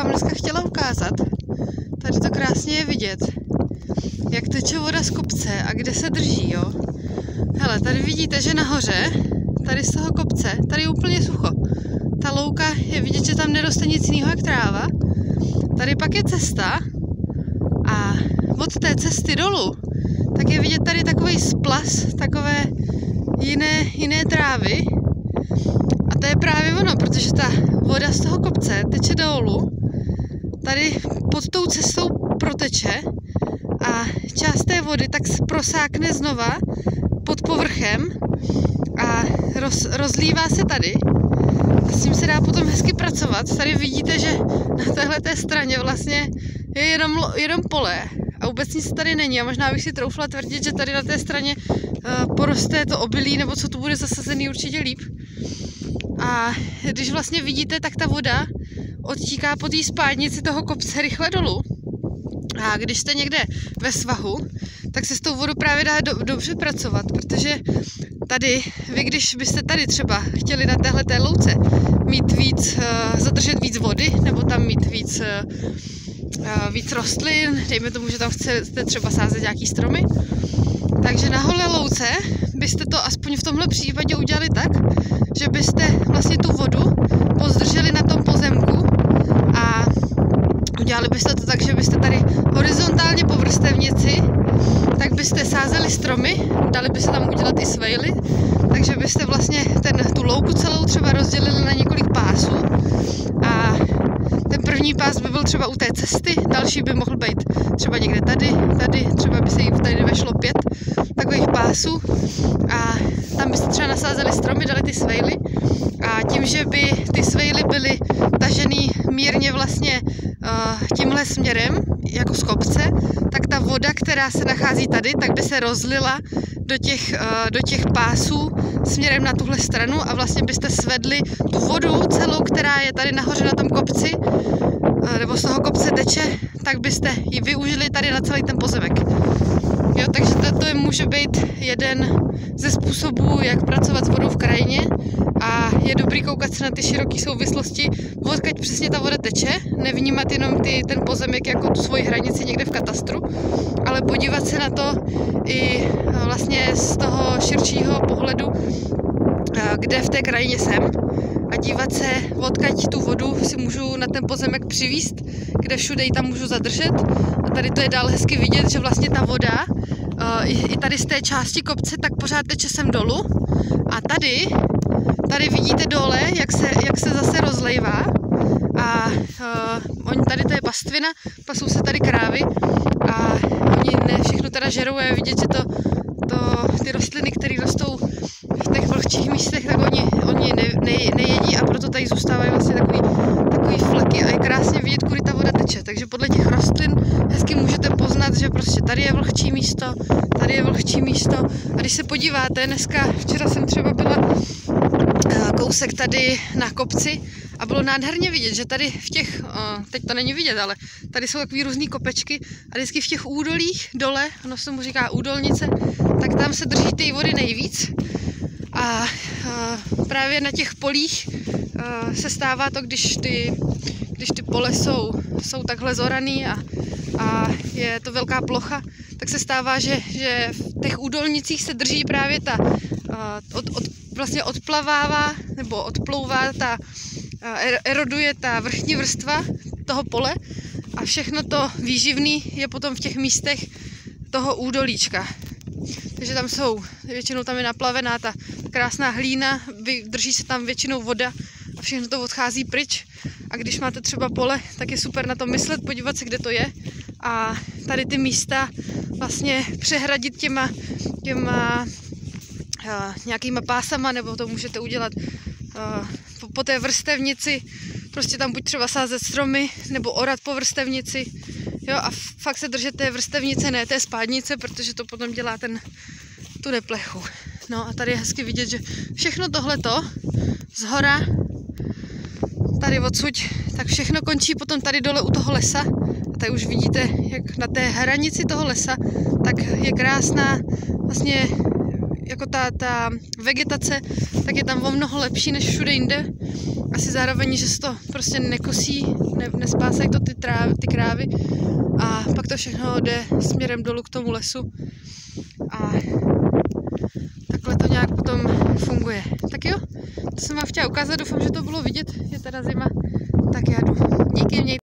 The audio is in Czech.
vám dneska chtěla ukázat. Tady to krásně je vidět, jak teče voda z kopce a kde se drží, jo. Hele, tady vidíte, že nahoře, tady z toho kopce, tady je úplně sucho. Ta louka je vidět, že tam neroste nic jiného jak tráva. Tady pak je cesta a od té cesty dolů, tak je vidět tady takový splas, takové jiné trávy. A to je právě ono, protože ta voda z toho kopce teče dolů, tady pod tou cestou proteče a část té vody tak prosákne znova pod povrchem a rozlívá se tady. A s tím se dá potom hezky pracovat. Tady vidíte, že na téhleté straně vlastně je jenom pole a vůbec nic tady není. A možná bych si troufla tvrdit, že tady na té straně poroste to obilí, nebo co tu bude zasazený určitě líp. A když vlastně vidíte, tak ta voda odtíká po té spádnici toho kopce rychle dolů. A když jste někde ve svahu, tak se s tou vodou právě dá dobře pracovat, protože tady, vy když byste tady třeba chtěli na téhleté louce mít zadržet víc vody, nebo tam mít víc rostlin, dejme tomu, že tam chcete třeba sázet nějaký stromy, takže na holé louce byste to aspoň v tomhle případě udělali tak, že byste vlastně tu vodu pozdrželi na tom pozemku a udělali byste to tak, že byste tady horizontálně po vrstevnici, tak byste sázeli stromy, dali by se tam udělat i svejly, takže byste vlastně tu louku celou třeba rozdělili na několik pásů a ten první pás by byl třeba u té cesty, další by mohl být třeba někde tady třeba by se jí tady vešlo 5 takových pásů a tam byste třeba nasázeli stromy, dali ty svejly a tím, že by ty svejly byly tažený mírně vlastně tímhle směrem, jako z kopce, tak ta voda, která se nachází tady, tak by se rozlila do těch pásů směrem na tuhle stranu a vlastně byste svedli tu vodu celou, která je tady nahoře na tom kopci, nebo z toho kopce teče, tak byste ji využili tady na celý ten pozemek. Jo, takže to může být jeden ze způsobů, jak pracovat s vodou v krajině a je dobrý koukat se na ty široké souvislosti, odkud přesně ta voda teče, nevnímat jenom ten pozemek jako tu svoji hranici někde v katastru, ale podívat se na to i vlastně z toho širšího pohledu, kde v té krajině jsem a dívat se, odkud tu vodu si můžu na ten pozemek přivízt, kde všude ji tam můžu zadržet. A tady to je dál hezky vidět, že vlastně ta voda i tady z té části kopce tak pořád teče sem dolů a tady vidíte dole, jak se zase rozlejvá a tady to je pastvina, pasou se tady krávy a oni ne všechno teda žerou a je vidět, že ty rostliny, které rostou v těch vlhčích místech, tak oni nejedí a proto tady zůstávají vlastně takový fleky a je krásně vidět, kudy ta voda teče. Takže podle těch rostlin hezky můžete poznat, že prostě tady je vlhčí místo, tady je vlhčí místo a když se podíváte, včera jsem třeba byla kousek tady na kopci a bylo nádherně vidět, že tady v těch, teď to není vidět, ale tady jsou takový různý kopečky a vždycky v těch údolích dole, ono se tomu říká údolnice, tak tam se drží ty vody nejvíc a právě na těch polích se stává to, když ty pole jsou takhle zoraný a je to velká plocha, tak se stává, že v těch údolnicích se drží právě vlastně odplavává nebo odplouvá eroduje ta vrchní vrstva toho pole a všechno to výživný je potom v těch místech toho údolíčka. Takže tam většinou tam je naplavená ta krásná hlína, drží se tam většinou voda a všechno to odchází pryč. A když máte třeba pole, tak je super na to myslet, podívat se, kde to je a tady ty místa vlastně přehradit těma nějakýma pásama, nebo to můžete udělat po té vrstevnici, prostě tam buď třeba sázet stromy, nebo orat po vrstevnici, jo, a fakt se držet té vrstevnice, ne té spádnice, protože to potom dělá tu neplechu. No a tady je hezky vidět, že všechno tohleto zhora, tady odsud, tak všechno končí potom tady dole u toho lesa. A tady už vidíte, jak na té hranici toho lesa, tak je krásná vlastně jako ta vegetace, tak je tam o mnoho lepší než všude jinde. Asi zároveň, že se to prostě nekosí, nespásají to ty krávy a pak to všechno jde směrem dolů k tomu lesu a takhle to nějak potom funguje. Tak jo, to jsem vám chtěla ukázat, doufám, že to bylo vidět, je teda zima, tak já jdu. Díky, mějte.